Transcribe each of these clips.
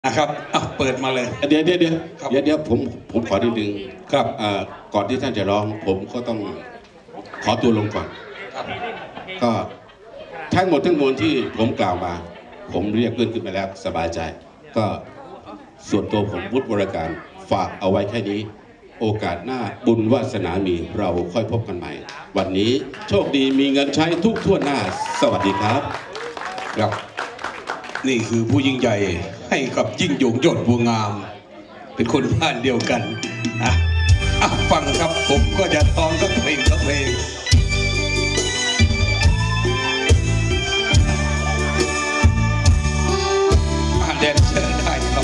นะครับเปิดมาเลยเดี๋ยวผมขอนิดนึงครับก่อนที่ท่านจะร้องผมก็ต้องขอตัวลงก่อนก็ทั้งหมดทั้งมวลที่ผมกล่าวมาผมเรียกเพื่อนขึ้นมาแล้วสบายใจก็ส่วนตัวผมวุฒิวรการฝากเอาไว้แค่นี้โอกาสหน้าบุญวาสนามีเราค่อยพบกันใหม่วันนี้โชคดีมีเงินใช้ทุกทั่วหน้าสวัสดีครับครับนี่คือผู้ยิ่งใหญ่ให้กับยิ่งยงยอดบัวงามเป็นคนบ้านเดียวกันฟังครับผมก็จะร้องสักเพลงแดนเซอร์ได้ครับ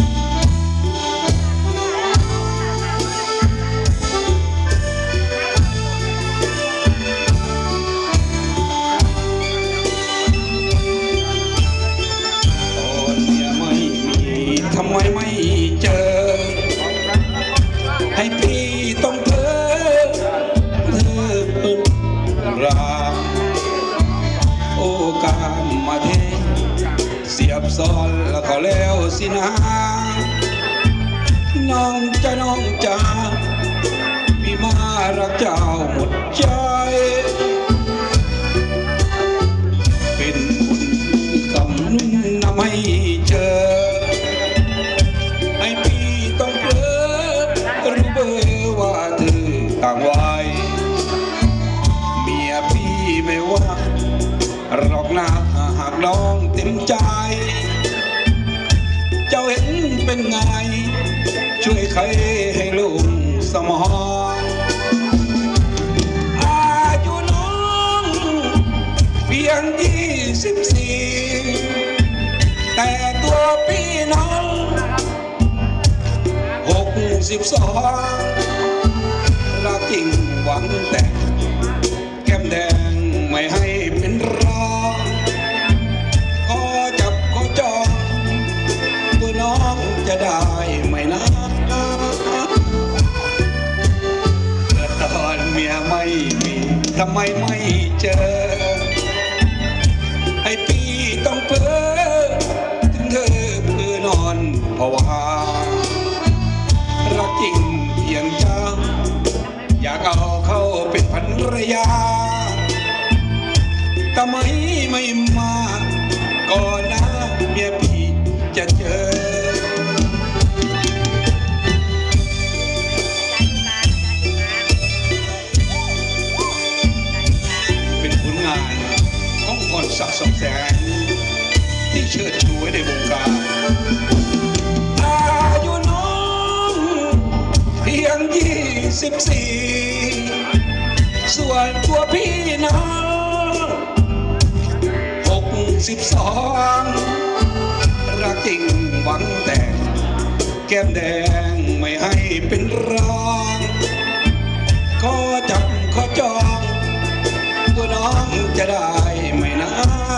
ทำไมไม่เจอให้พี่ต้องเพ้อรามโอกาสมาเทเสียบซ้อนแล้วก็แล้วสินะน้องจ้าพี่มารักเจ้าหมดใจเป็นบุญกำนุ่นนำให้เจอต่างวัยเมียพี่ไม่ว่าหรอกนะหากน้องเต็มใจเจ้าเห็นเป็นไงช่วยใครให้ลุงสมองอายุน้องเพียง24แต่ตัวพี่น้อง62รักจริงหวังแต่แก้มแดงไม่ให้เป็นรองก็จับก็จองตัวน้องจะได้ไม่นะเกิดตอนเมียไม่มีทำไมไม่เจอให้พี่ต้องเพ้อถึงเธอเพื่อนอนเพราะว่ารักจริงเพียงเจ้าอยากเอาเข้าเป็นภรรยาทำไมไม่มาก่อนนะเมียพี่จะเจอเป็นผลงานของพรศักดิ์ สองแสงที่เชิดชูไว้ในวงการอายุน้องเพียง24ส่วนตัวพี่น้อง62รักจริงหวังแต่แก้มแดงไม่ให้เป็นรองขอจับขอจองตัวน้องจะได้ไม่นะ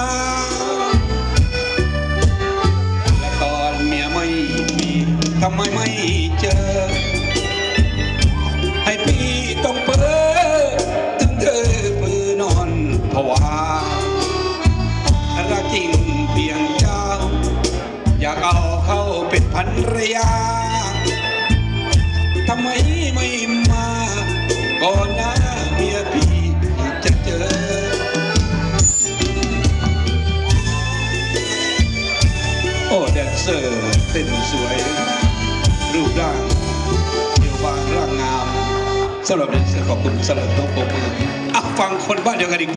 และตอนเมียไม่มีทำไมไม่เจอให้พี่ต้องเพ้อถึงเธอเพื่อนอนภาวะรักจริงเพียงเจ้าอยากเอาเข้าเป็นภรรยาทำไมไม่มาก่อนนะเมียพี่จะเจอโอ้แดนเซอร์เต้นสวยรูปร่างเดี่ยวบางร่างงามสำหรับแดนเซอร์ขอบคุณสำหรับโต๊ะโปรมือฟังคนบ้านเดียวกันอีก